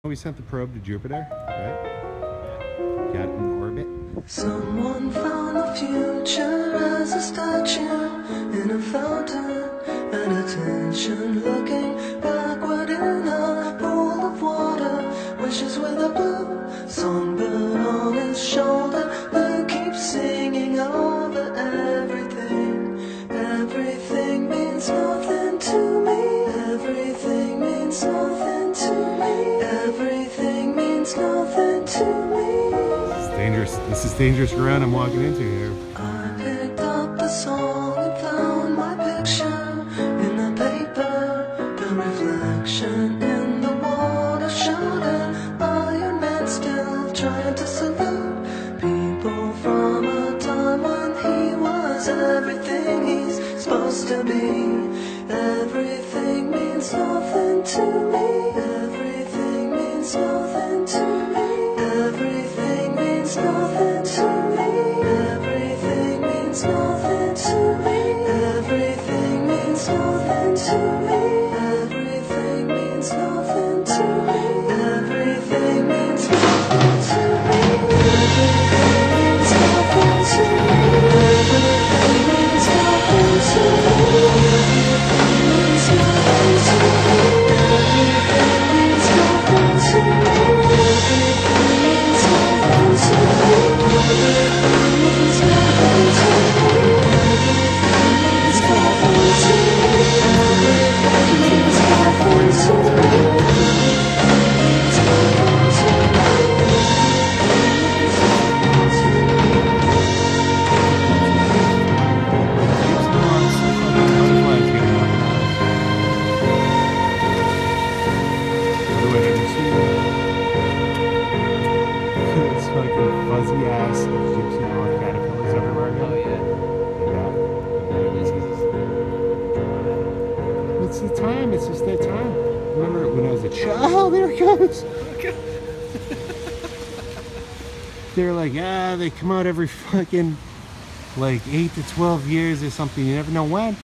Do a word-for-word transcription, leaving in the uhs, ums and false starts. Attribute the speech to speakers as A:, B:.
A: We sent the probe to Jupiter, right? Got it in orbit.
B: Someone found the future as a statue in a fountain, and attention looking backward in a pool of water. Wishes with a blue songbird on his shoulder who keeps singing over everything. Everything means nothing to me. Everything means nothing to me. Everything means nothing to me.
A: This is dangerous. This is dangerous ground I'm walking into here.
B: I picked up the song and found my picture in the paper. The reflection in the water showed an Iron Man still trying to salute people from a time when he was everything he's supposed to be. Everything means nothing to me. Everything means nothing to me. Everything means nothing to me. Everything means nothing to me. Everything means nothing to me. Everything means nothing to me. Everything means nothing to me. Everything means nothing to me. Everything means nothing to me. Everything means nothing to me. Everything means nothing to me. Everything means nothing to me. Everything means nothing to me. Everything means nothing to me. Everything means nothing to me.
A: It's fucking fuzzy ass gypsy moth caterpillars everywhere again.
C: Oh yeah.
A: Yeah. It's the time. It's just that time. Remember when I was a child? Oh, there it goes. They're like, ah, they come out every fucking like eight to twelve years or something. You never know when.